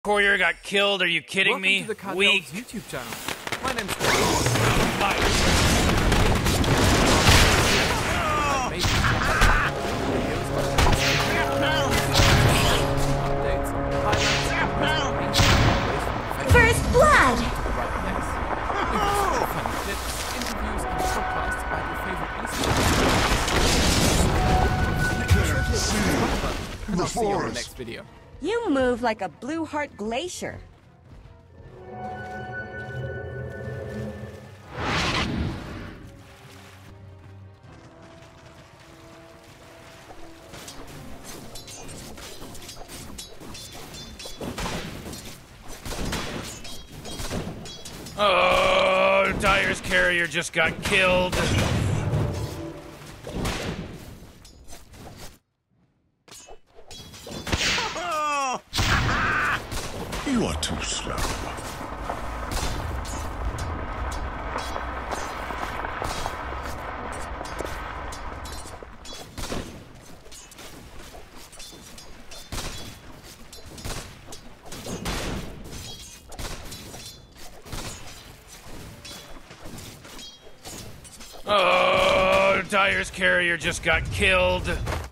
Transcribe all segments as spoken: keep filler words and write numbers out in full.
Courier got killed. Are you kidding Welcome me? to the Cartel's Weak. YouTube channel. My name's First blood! interviews and podcasts about your favorite The I'll see you on the forest. next video. You move like a Blue Heart glacier. Oh, Dyer's carrier just got killed. You are too slow. Oh, Dyer's carrier just got killed.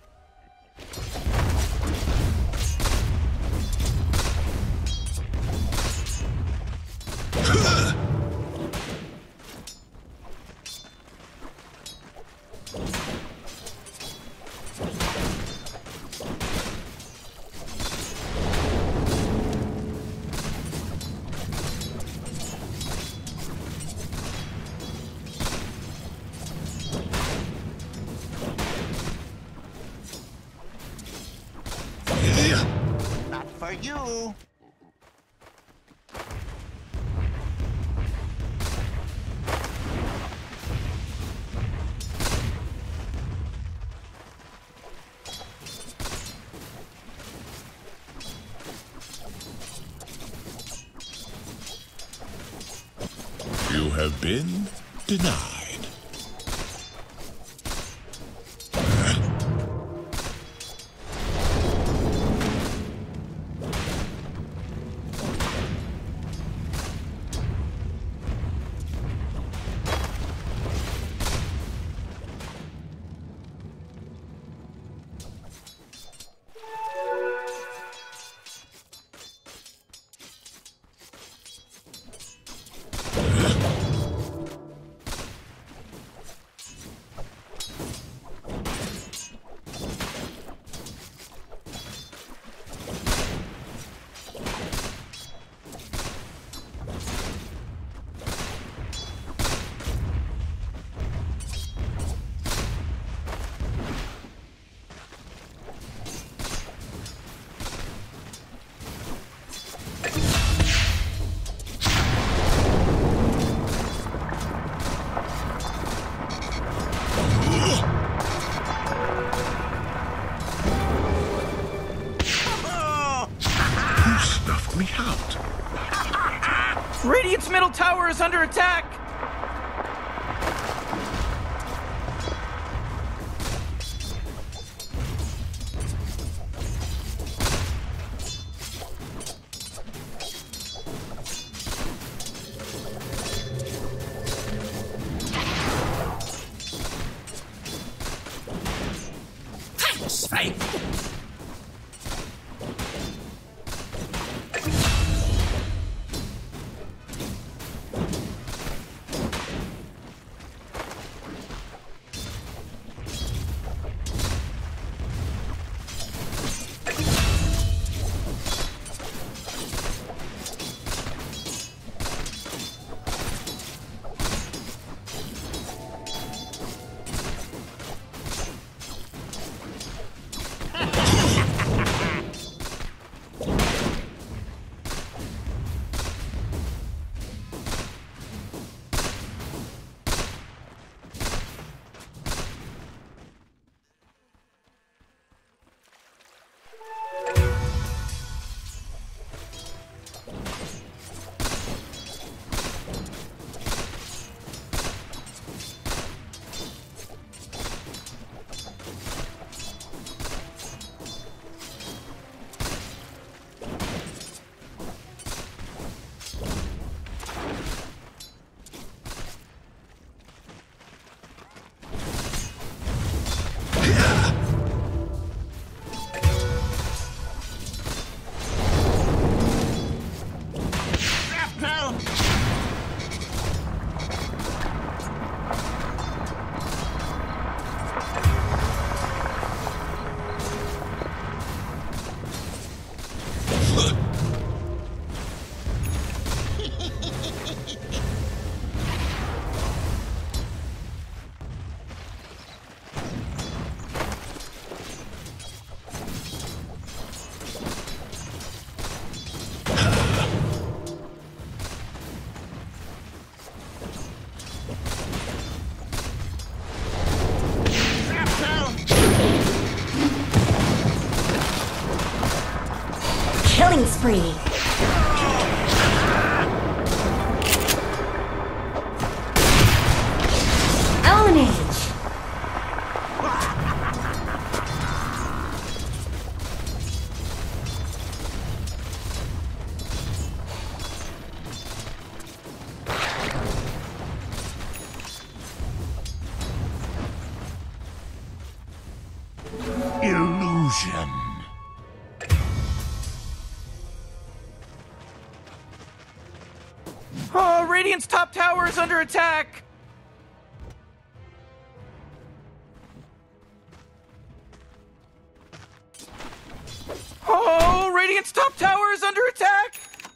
Not for you. You have been denied. Who snuffed me out? Radiant's middle tower is under attack. spree. Ownage. Illusion. Oh, Radiant's top tower is under attack! Oh, Radiant's top tower is under attack!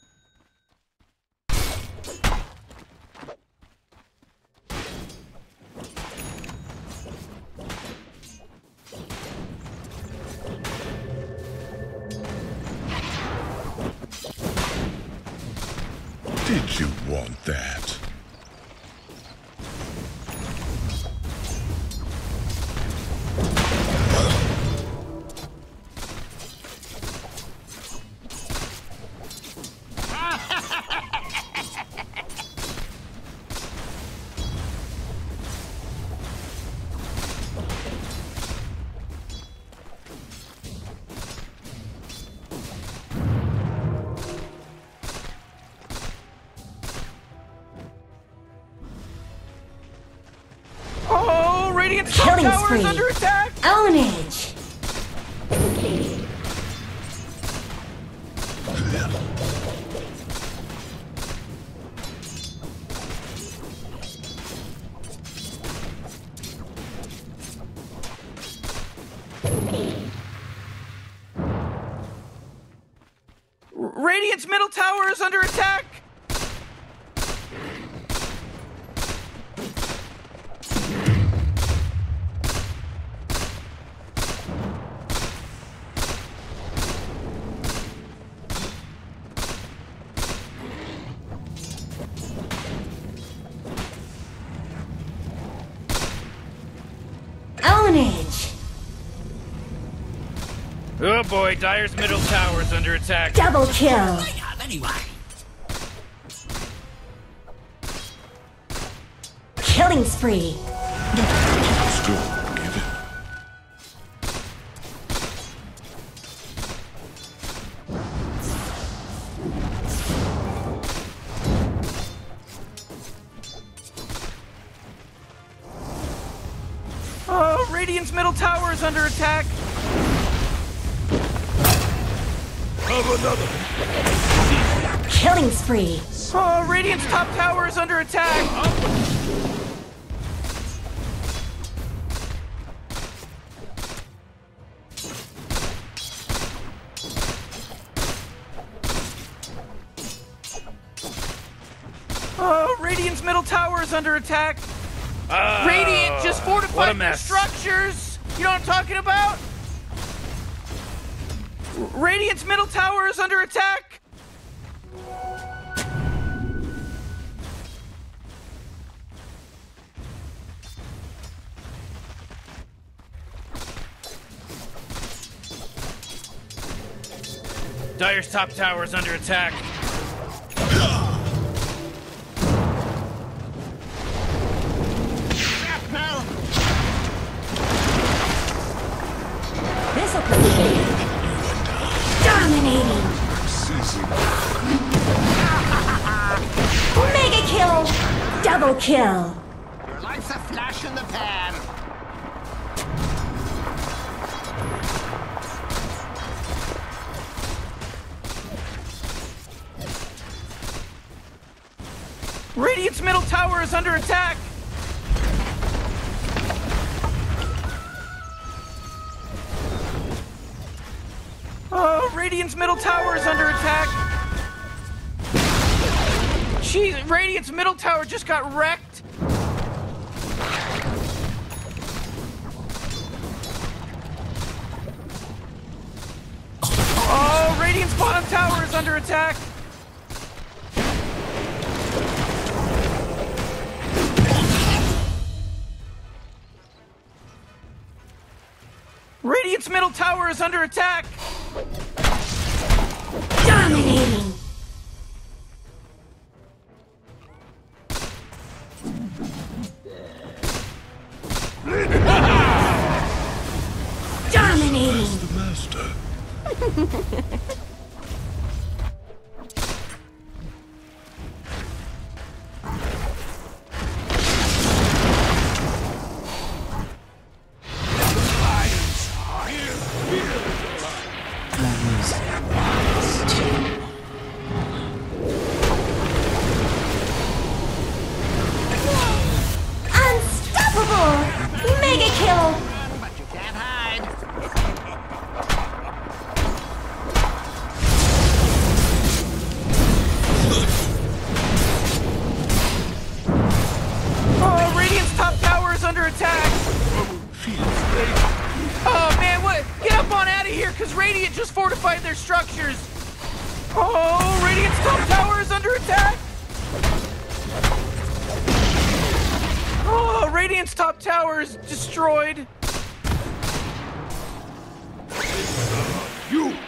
Did you want that? Oh, Radiant's top Killing tower spree. is under attack! Ownage. Radiant's middle tower is under attack! Ownage. Oh boy, Dire's middle tower's under attack. Double kill. Killing spree. Let's go. Give it. Oh, Radiant's middle tower is under attack! Killing spree. Oh, Radiant's top tower is under attack! Oh, Radiant's middle tower is under attack! Oh, Radiant just what a fortified their mess. structures! You know what I'm talking about? Radiant's middle tower is under attack! Dire's top tower is under attack. This'll complete. Dominating. Mega kill. Double kill. Your life's a flash in the pan. Radiant's middle tower is under attack! Oh, Radiant's middle tower is under attack! Jeez, Radiant's middle tower just got wrecked! Oh, Radiant's bottom tower is under attack! Radiant's middle tower is under attack! Dominating. Dominating. The master. Unstoppable! Mega kill! But you can't hide. Oh, Radiant's top tower is under attack! Oh man, what? Get up on out of here, cause Radiant just fortified their structures! Oh, Radiant's top tower is under attack! Oh, Radiant's top tower is destroyed! You!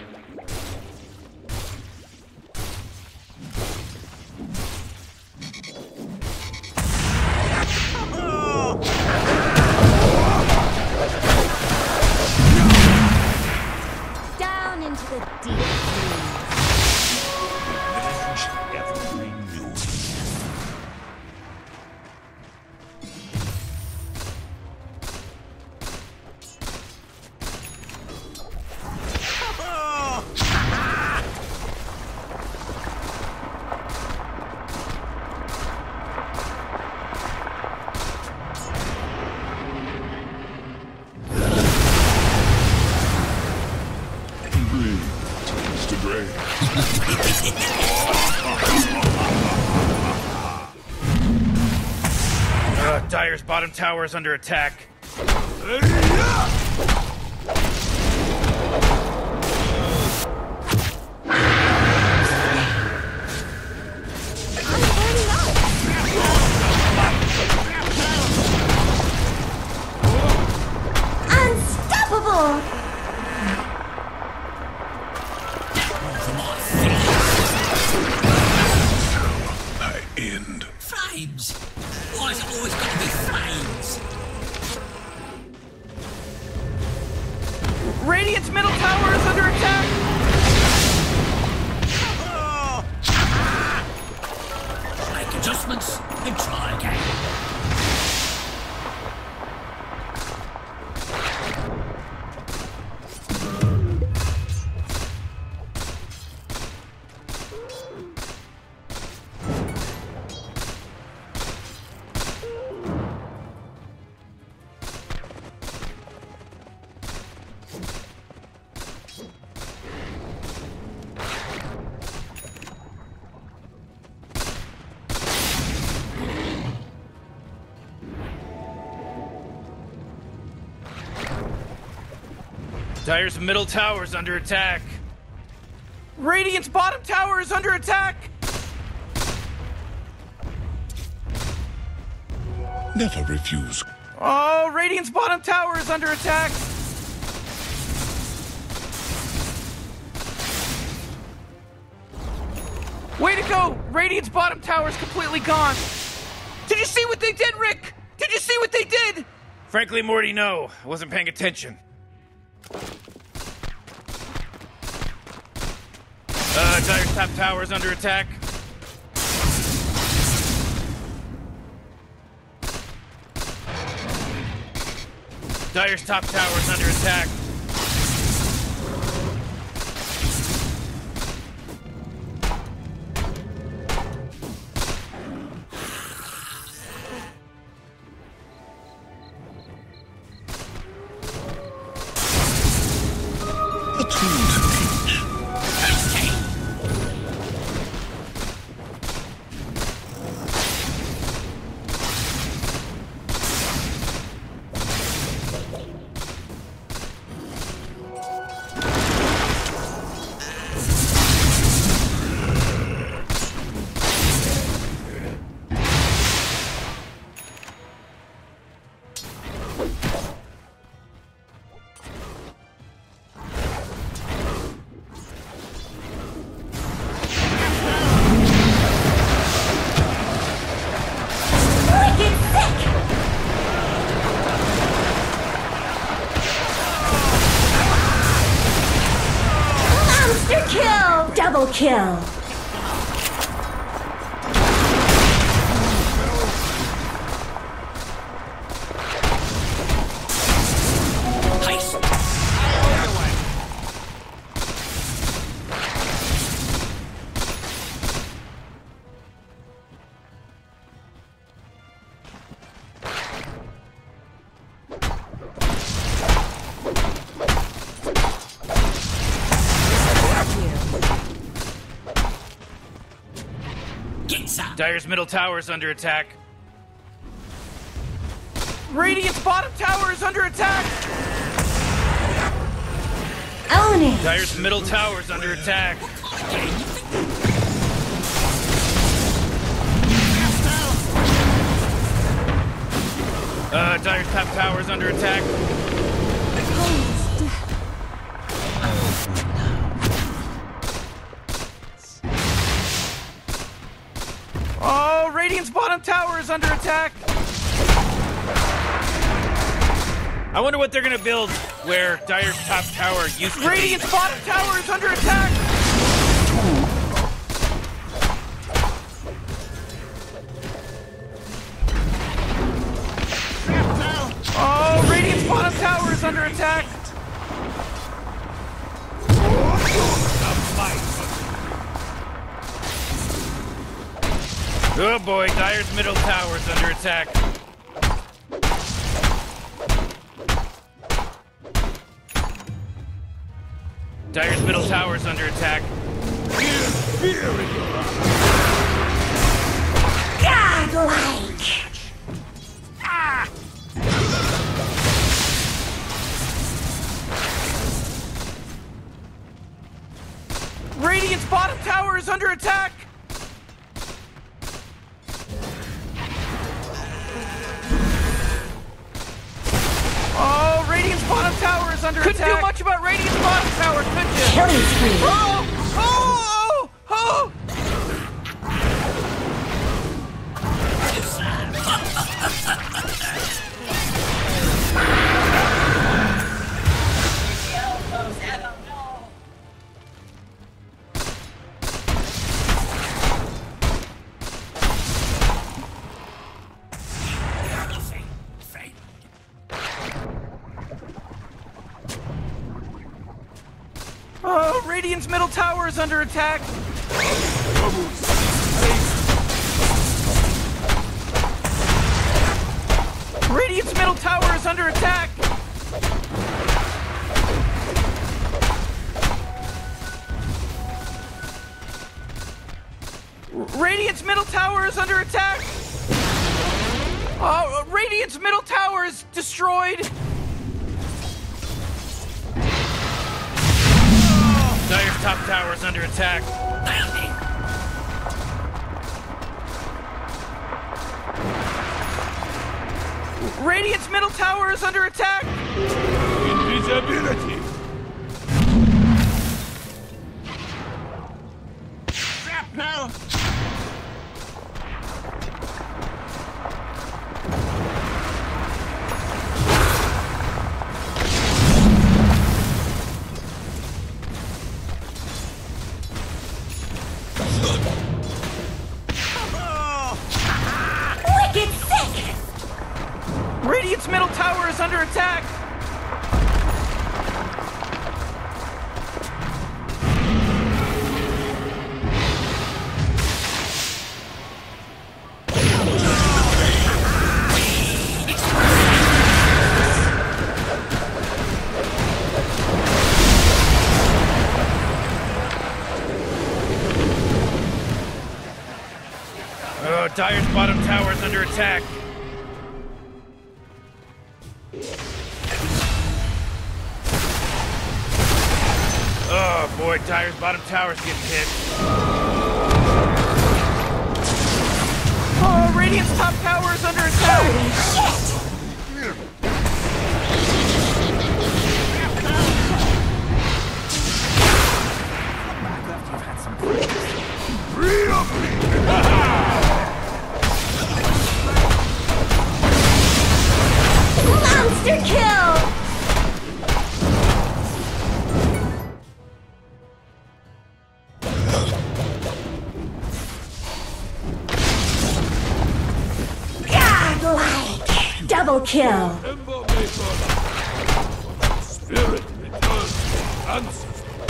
Down into the deep blue. Every new. Mr. Gray. Uh, Dire's bottom tower is under attack. Unstoppable! I end. Flames! Why's it always got to be flames? Radiant's middle tower is under attack! Make adjustments and try again. Dire's middle tower is under attack. Radiant's bottom tower is under attack! Never refuse. Oh, Radiant's bottom tower is under attack! Way to go! Radiant's bottom tower is completely gone! Did you see what they did, Rick? Did you see what they did? Frankly, Morty, no. I wasn't paying attention. Uh, Dire's top tower is under attack. Dire's top tower is under attack. A tool to teach. Double kill. Heist. Get some. Dire's middle tower is under attack. Radiant's bottom tower is under attack. Own it. Dire's middle tower is under attack. Uh, Dire's top tower is under attack. Oh, Radiant's bottom tower is under attack. I wonder what they're gonna build where Dire's top tower used to be. Radiant's bottom tower is under attack. Oh, Radiant's bottom tower is under attack. Oh boy, Dire's middle tower is under attack. Dire's middle tower is under attack. Godlike. Radiant's bottom tower is under attack. Oh, Radiant's bottom tower is under Couldn't attack. do much about Radiant's bottom tower, could you? Killing spree. Oh, oh, oh, oh. Oh, Radiant's middle tower is under attack. Radiant's middle tower is under attack. Radiant's middle tower is under attack. Oh, Radiant's middle tower is destroyed. Dire's top tower is under attack. Radiant's middle tower is under attack. Invisibility. Shrapnel! Wicked sick. Radiant's middle tower is under attack. Oh, Dire's bottom tower is under attack. Oh boy, Dire's bottom tower's getting hit. Oh, Radiant's top tower is under attack. Monster kill. Double kill. Spirit returns. Answer.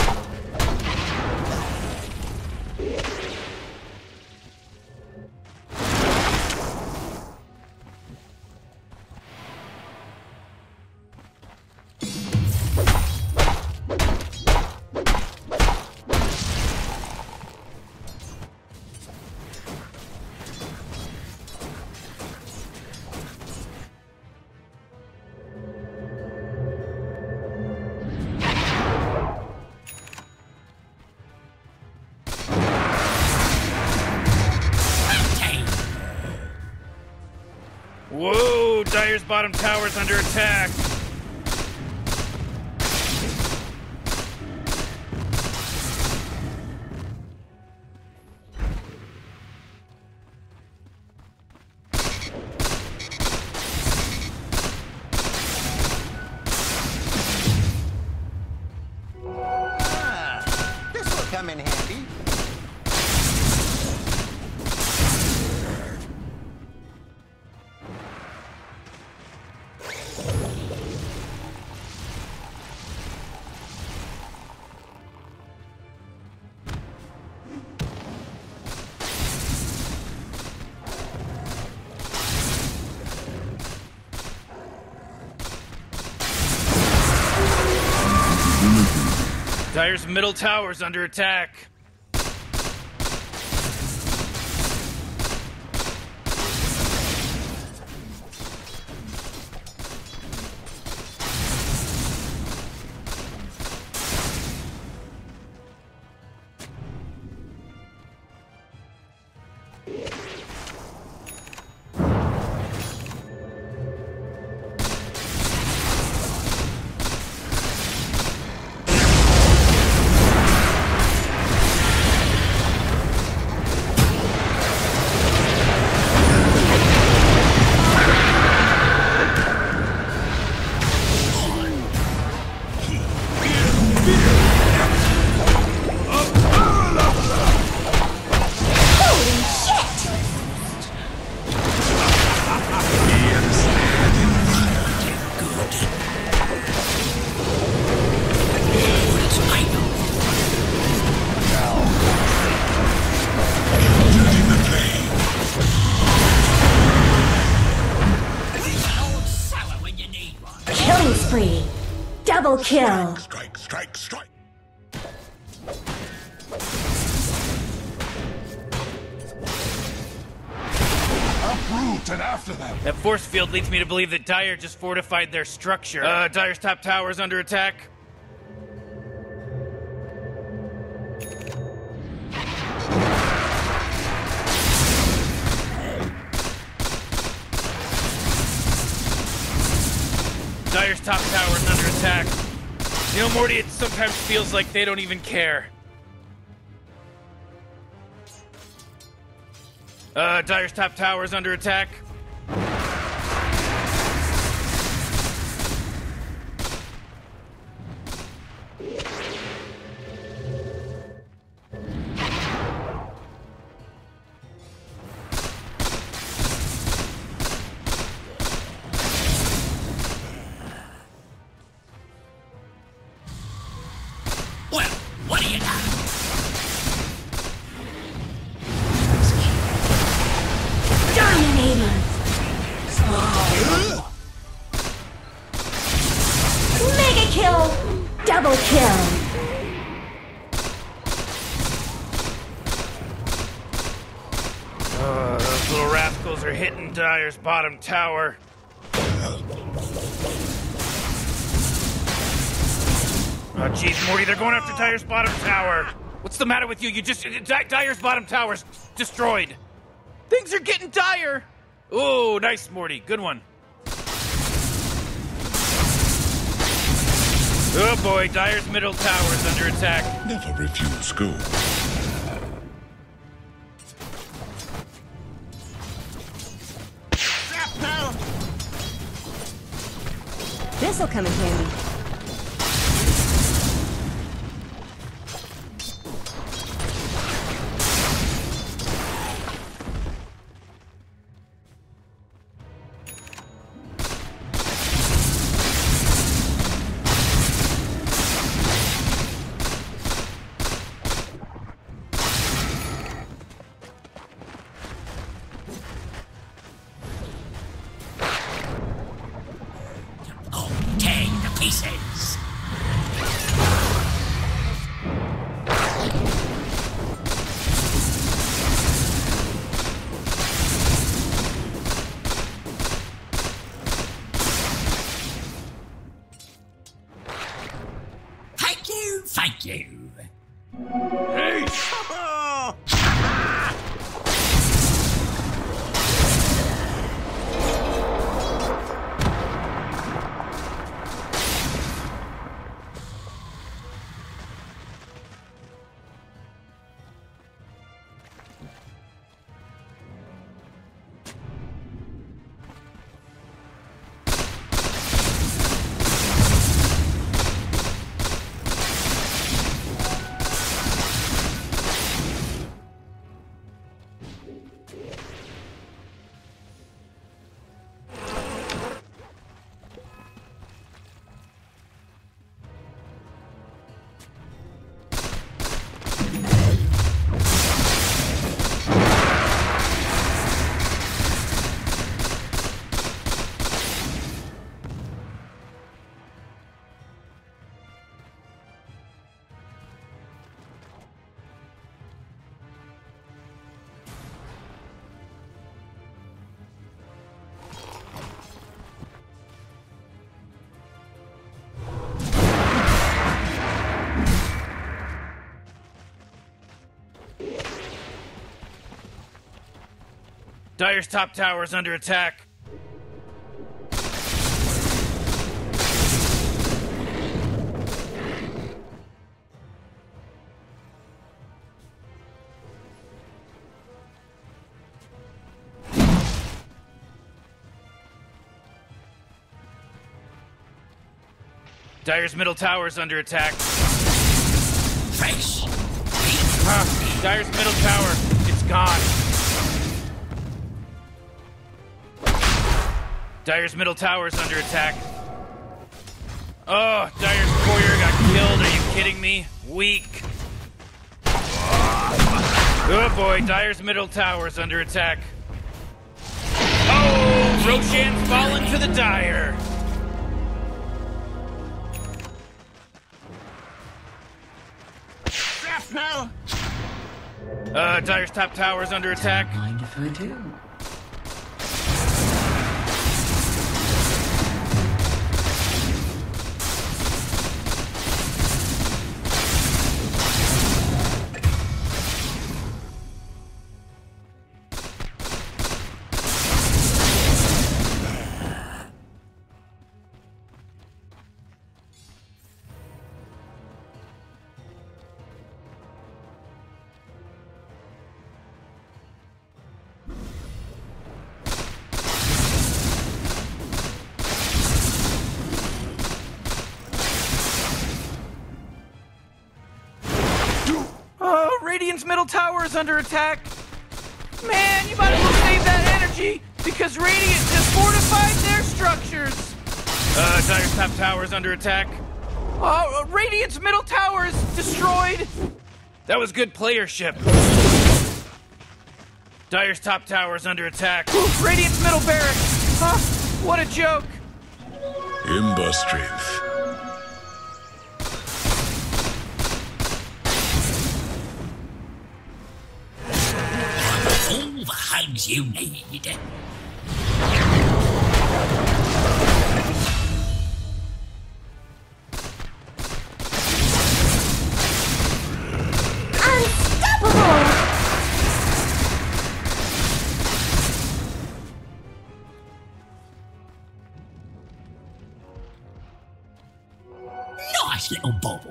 Whoa, Dire's bottom tower's under attack. Ah, this will come in handy. Dire's middle tower's under attack. Killing spree. Double kill. Strike, strike, strike. Uproot and after them. That force field leads me to believe that Dire just fortified their structure. Uh, Dire's top tower's under attack. Dire's top tower's under attack. You know, Morty, it sometimes feels like they don't even care. Uh, Dire's top tower's under attack. Well, what do you know? Dominating. Mega kill. Double kill. Uh, those little rascals are hitting Dire's bottom tower. Oh, jeez, Morty, they're going after Dire's bottom tower. What's the matter with you? You just... Di Dire's bottom tower's destroyed. Things are getting dire. Ooh, nice, Morty. Good one. Oh, boy, Dire's middle tower's under attack. Never refuse go. Shrapnel! This'll come in handy. Hey! Dire's top tower is under attack. Dire's middle tower is under attack. Face. Huh. Dire's middle tower, it's gone. Dire's middle tower is under attack. Oh, Dire's courier got killed. Are you kidding me? Weak. Oh boy, Dire's middle tower is under attack. Oh, Roshan's fallen to the Dire. Shrapnel! Uh, Dire's top tower is under attack. Mind if I do? Oh, Radiant's middle tower is under attack. Man, you might as well save that energy because Radiant just fortified their structures. Uh, Dire's top tower is under attack. Oh, uh, Radiant's middle tower is destroyed. That was good playership. Dire's top tower is under attack. Oof, Radiant's middle barracks. Huh? What a joke. Imba strength. All the hugs you need. Unstoppable! Nice little bobble.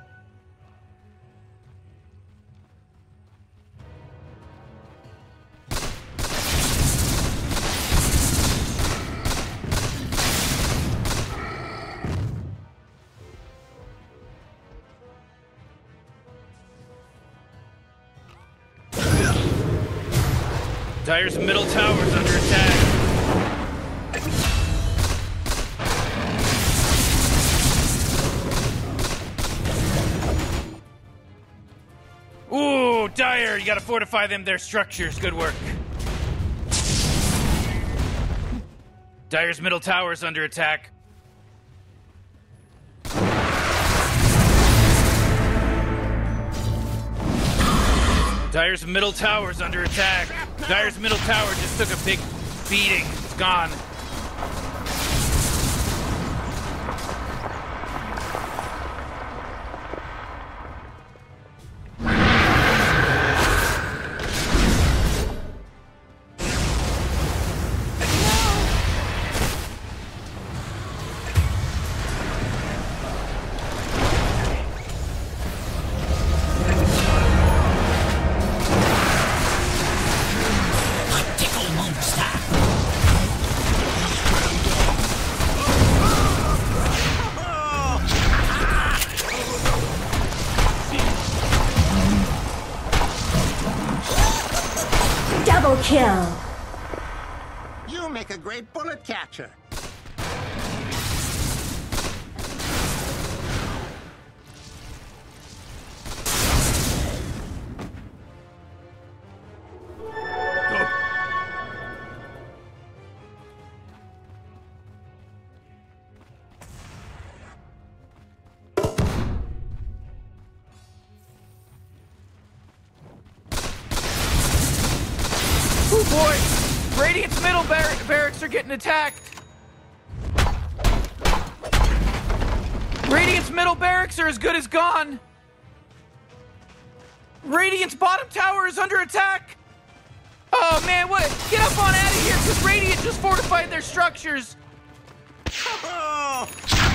Dire's middle tower is under attack. Ooh, Dire, you gotta fortify them, their structures. Good work. Dire's middle tower is under attack. Dire's middle tower is under attack. Dire's middle tower just took a big beating. It's gone. Double kill. You make a great bullet catcher. Oh boy! Radiant's middle bar barracks are getting attacked! Radiant's middle barracks are as good as gone! Radiant's bottom tower is under attack! Oh man, what? Get up on out of here, because Radiant just fortified their structures! Oh!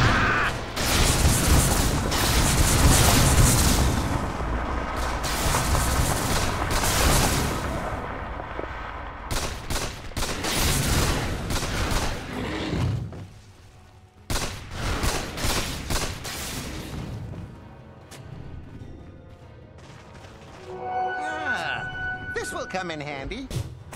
Ah, this will come in handy.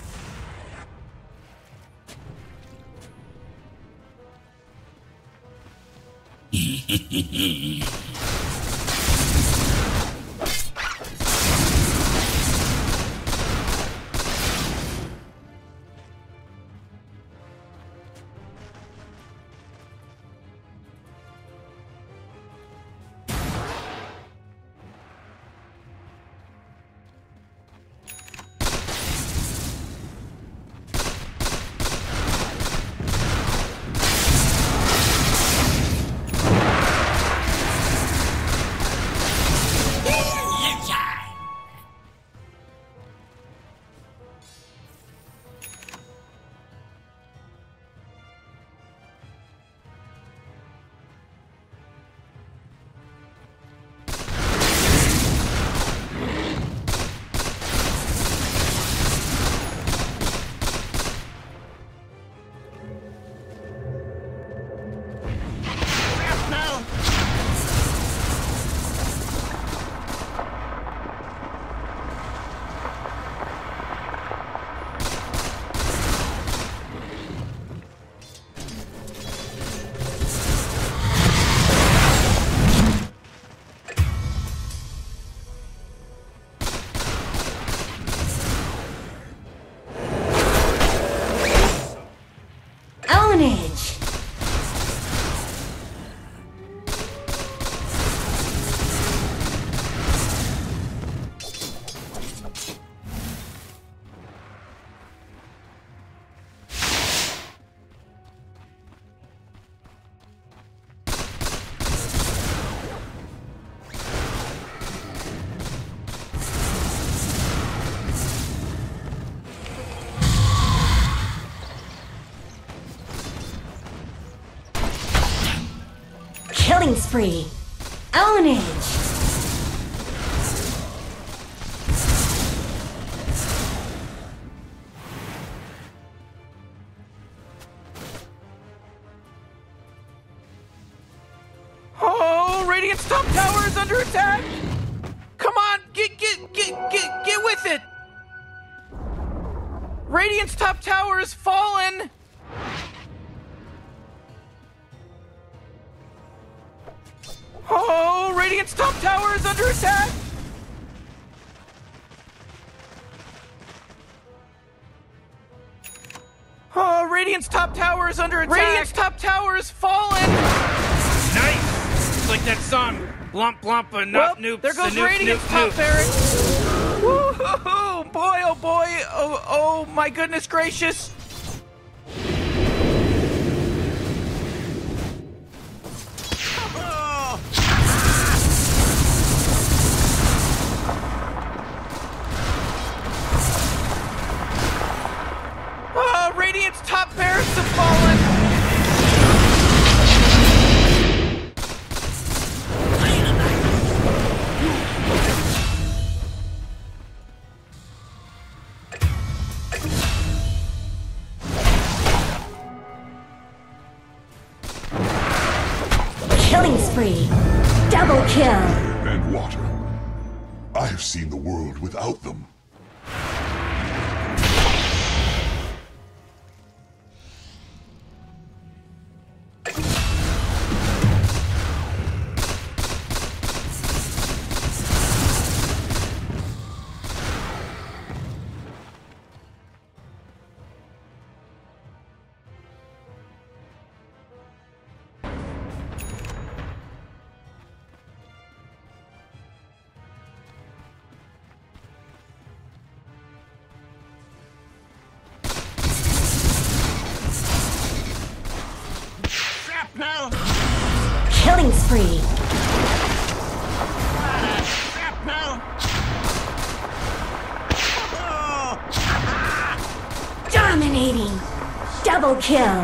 Ownage. Killing spree. Ownage. Oh, Radiant's top tower is under attack! Come on, get, get, get, get, get with it! Radiant's top tower has fallen! Oh, Radiant's top tower is under attack! Oh, Radiant's top tower is under attack! Radiant's top tower has fallen! Nice! It's like that song, Blump Blump, a Well, Nop Noop, there goes Sanoop, Radiant's Noop, top Noop. barracks! Woo-hoo-hoo! Boy, oh boy! Oh, oh, my goodness gracious! Oh, Radiant's top barracks have fallen! Killing spree. Double kill. And water. I have seen the world without them. Shrapnel! Killing spree. Shrapnel! Oh. Dominating. Double kill.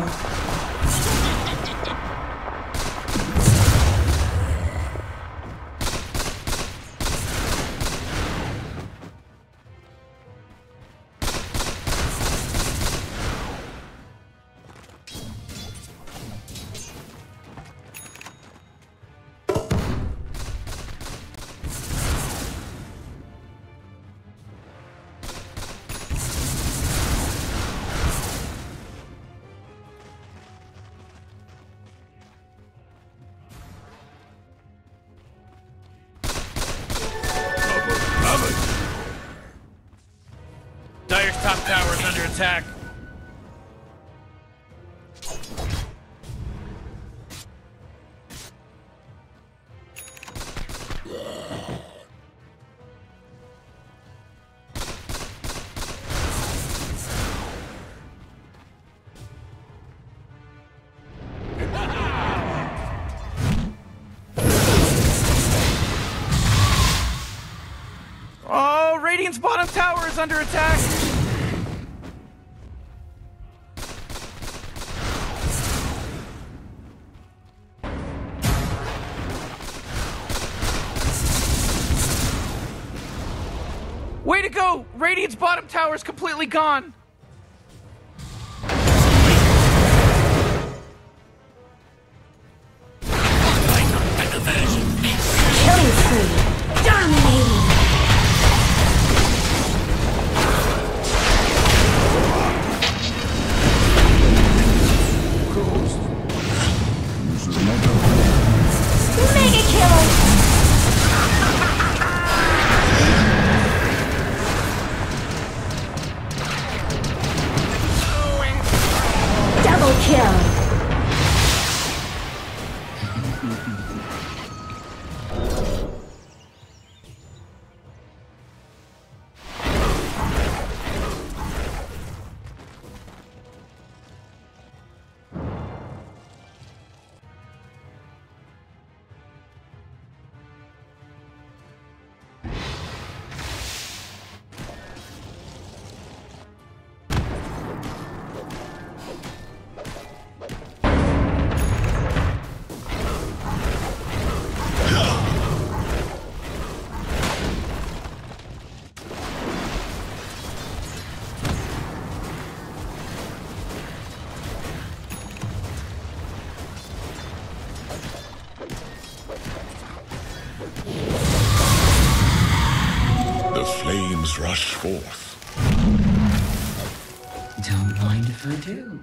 Dire's top tower is under attack. Oh, Radiant's bottom tower is under attack. Way to go! Radiant's bottom tower is completely gone. Killing spree. Dominating. Mega kill. Double kill. The flames rush forth. Don't mind if I do.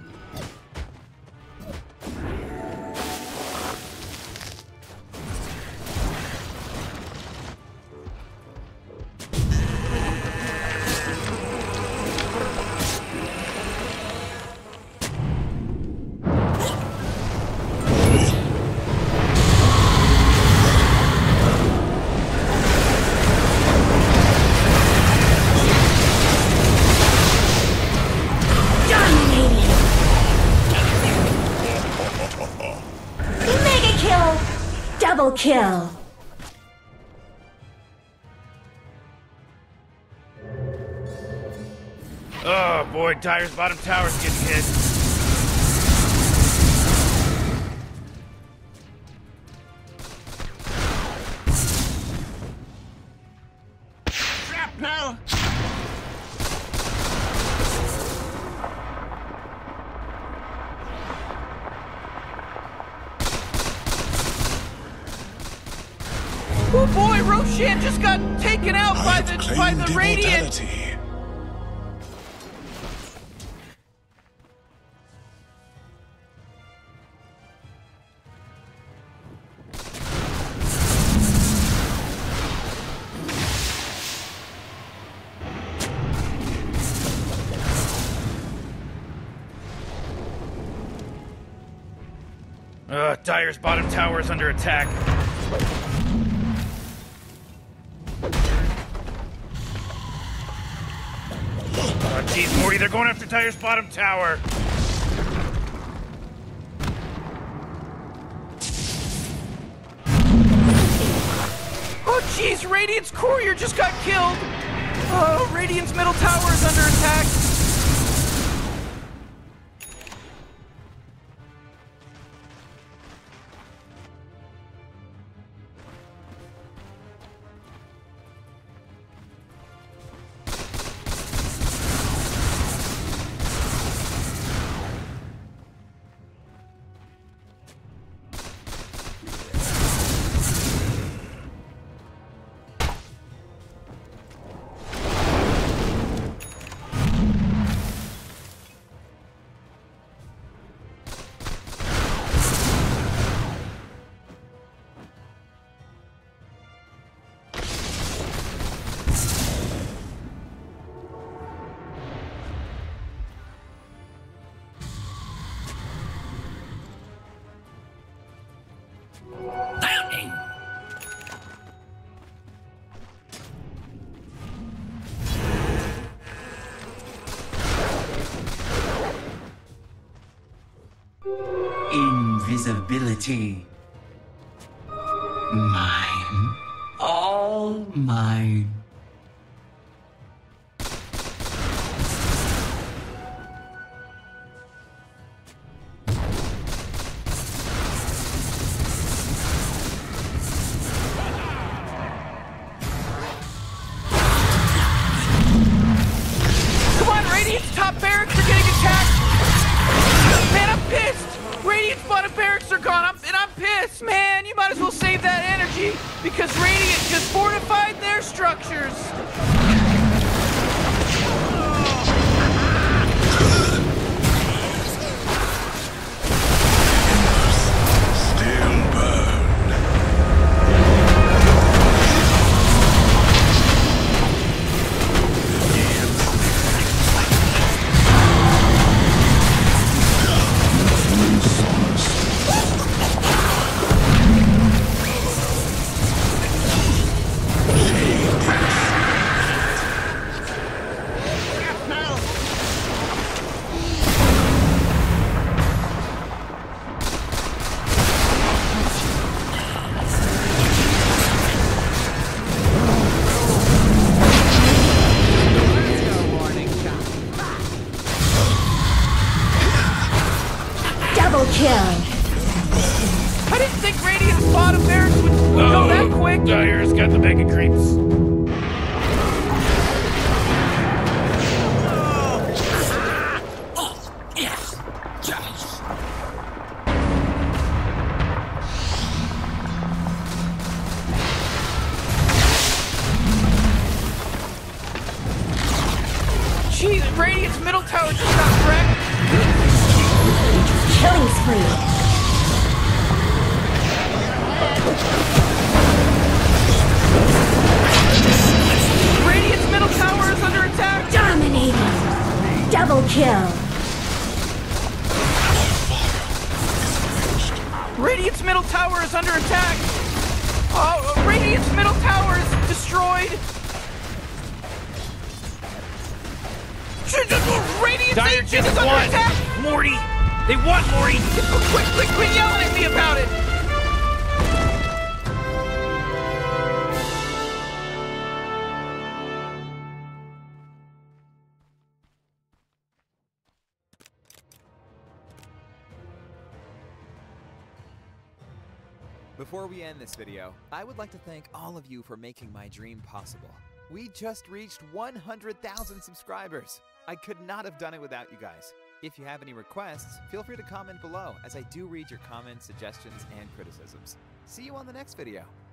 Double kill. Oh boy, Dire's bottom tower's getting hit. Shrapnel! Oh boy, Roshan just got taken out by I've the claimed by the Radiant. immortality. Uh, Dire's bottom tower is under attack. Oh, jeez, Morty, they're going after Dire's bottom tower. Jeez, Radiant's courier just got killed! Oh, Radiant's middle tower is under attack! Bounty! Invisibility. Mine. All mine. Come on, Radiant's top barracks are getting attacked! Man, I'm pissed! Radiant's bottom barracks are gone, I'm, and I'm pissed! Man, you might as well save that energy, because Radiant just fortified their structures! Still burn. Double kill. I didn't think Radiant's bottom barracks would, would go that quick! Dyer's got the mega creeps. Oh, yes! Yes! Jeez, Radiant's middle tower just got wrecked! Killing spree. Radiant's middle tower is under attack! Dominating. Double kill. Radiant's middle tower is under attack! Oh, Radiant's middle tower is destroyed! Radiant's Dyer agent just is under won! attack! Morty! They won, Morty! Quit, quit, quit yelling at me about it! Before we end this video, I would like to thank all of you for making my dream possible. We just reached one hundred thousand subscribers. I could not have done it without you guys. If you have any requests, feel free to comment below, as I do read your comments, suggestions, and criticisms. See you on the next video.